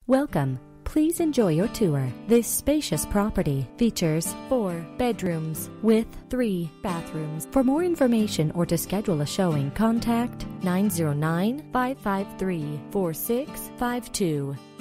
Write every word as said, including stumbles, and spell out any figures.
Welcome. Please enjoy your tour. This spacious property features four bedrooms with three bathrooms. For more information or to schedule a showing, contact nine zero nine, five five three, four six five two.